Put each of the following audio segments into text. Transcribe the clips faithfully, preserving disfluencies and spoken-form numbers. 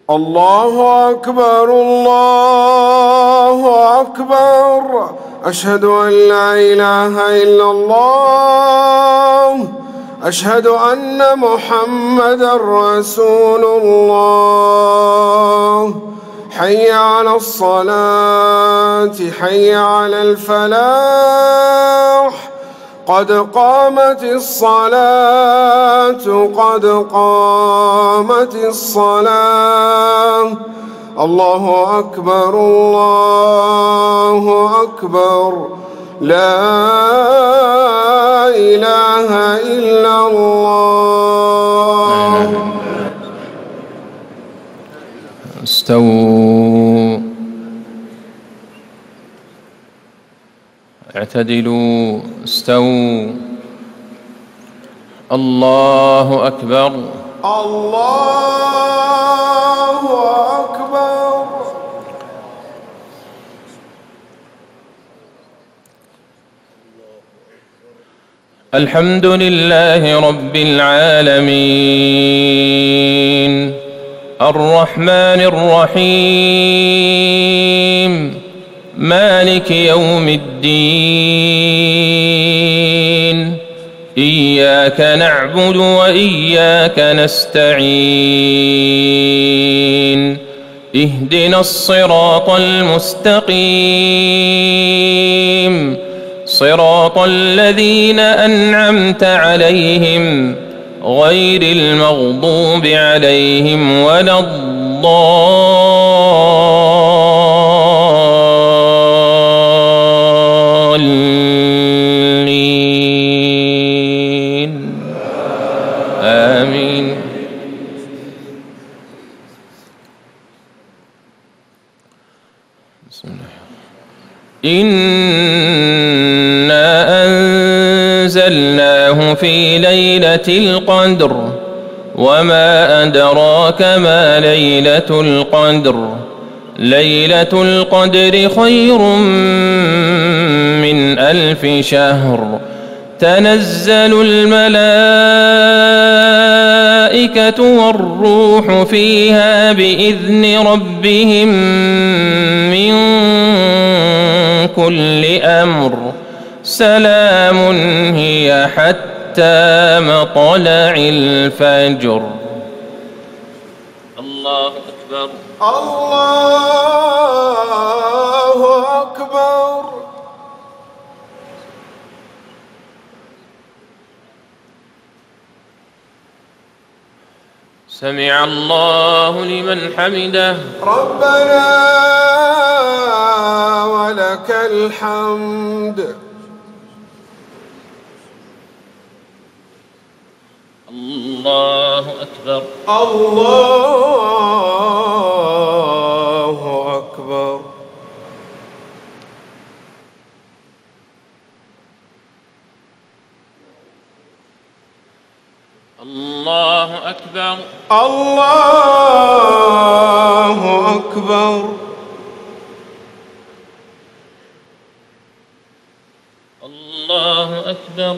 الله أكبر الله أكبر. أشهد أن لا إله إلا الله. أشهد أن محمدًا رسول الله. حي على الصلاة حي على الفلاح. قد قامت الصلاة قد قامت الصلاة. الله أكبر الله أكبر. لا إله إلا الله. استووا اعتدلوا استووا. الله أكبر الله أكبر. الحمد لله رب العالمين الرحمن الرحيم مالك يوم الدين. إياك نعبد وإياك نستعين. اهدنا الصراط المستقيم صراط الذين أنعمت عليهم غير المغضوب عليهم ولا الضالين. آمين. بسم الله. إنا أنزلناه في ليلة القدر وما أدراك ما ليلة القدر. ليلة القدر خير من ألف شهر. تنزل الملائكة والروح فيها بإذن ربهم من كل أمر. سلام هي حتى مطلع الفجر. الله أكبر الله أكبر. سمع الله لمن حمده. ربنا ولك الحمد. الله أكبر الله أكبر. الله أكبر الله أكبر. الله أكبر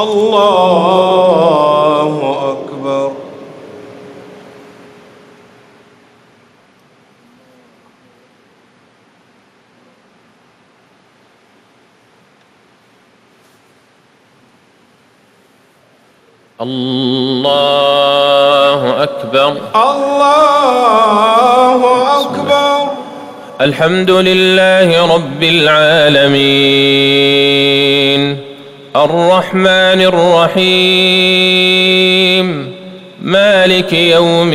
الله أكبر. الله أكبر الله أكبر. الحمد لله رب العالمين الرحمن الرحيم مالك يوم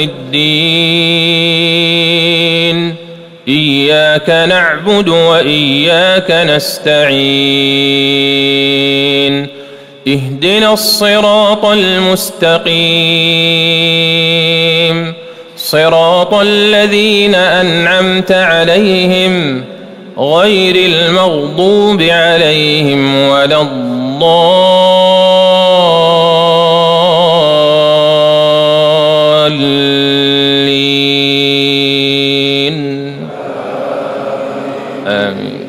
الدين. إياك نعبد وإياك نستعين. اهدنا الصراط المستقيم صراط الذين أنعمت عليهم غير المغضوب عليهم ولا الضالين. آمين.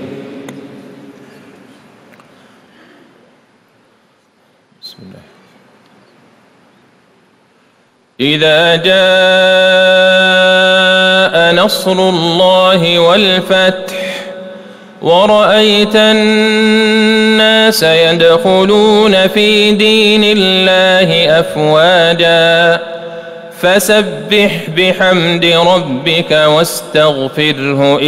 بسم الله. إذا جاء نصر الله والفتح ورأيت الناس يدخلون في دين الله أفواجا فسبح بحمد ربك واستغفره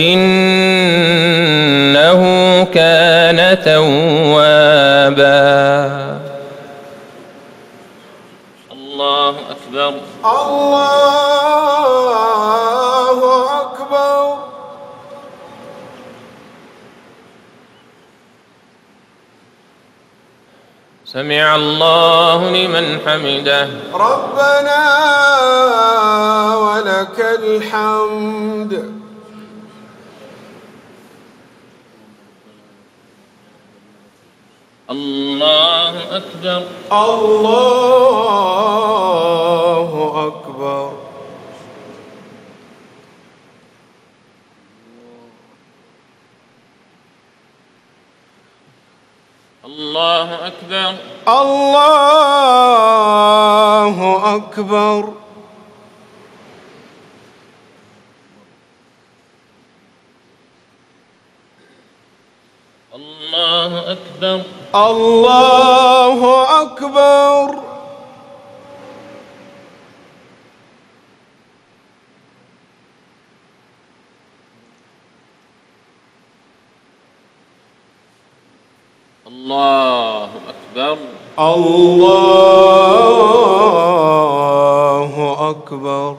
إنه كان توابا. الله أكبر. الله أكبر. سمع الله لمن حمده. ربنا ولك الحمد. الله أكبر. الله أكبر. الله أكبر. الله أكبر. الله أكبر. الله أكبر. الله أكبر. الله أكبر.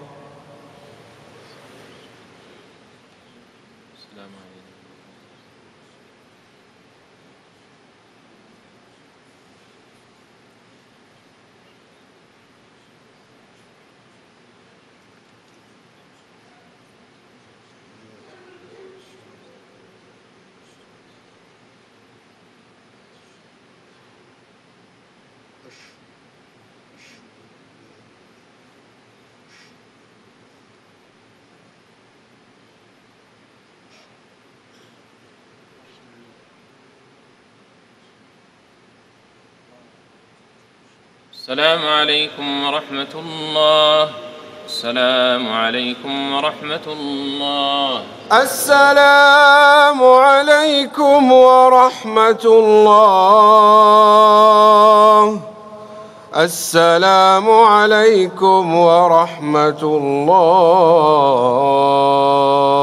السلام عليكم ورحمة الله. السلام عليكم ورحمة الله. السلام عليكم ورحمة الله. السلام عليكم ورحمة الله.